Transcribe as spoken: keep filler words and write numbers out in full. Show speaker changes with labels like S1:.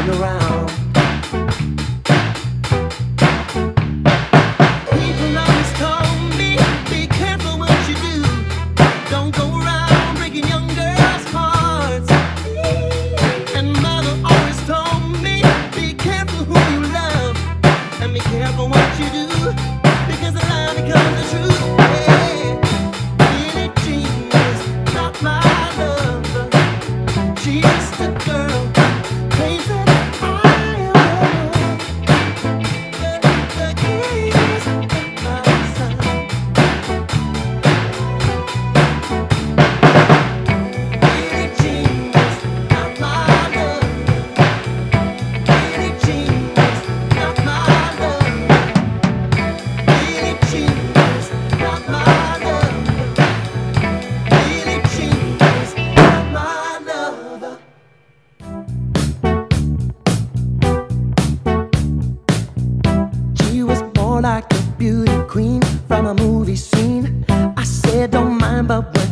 S1: turn around. People always told me, be careful what you do. Don't go around breaking young girls' hearts. And mother always told me, be careful who you love. And be careful what you do, because the lie becomes the truth. Yeah. Billie Jean is not my lover. She's just a girl, crazy I love. The, the key is my son. Billie Jean is not my lover. Billie Jean is not my lover. Billie Jean is not my lover. Billie Jean is not my lover. She was more like a beauty queen from a movie scene. I said don't mind, but when